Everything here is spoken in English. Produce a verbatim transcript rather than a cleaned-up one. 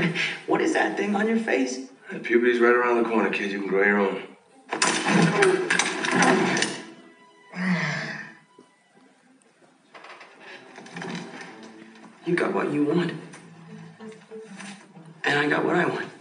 What is that thing on your face? The puberty's right around the corner, kid. You can grow your own. You got what you want. And I got what I want.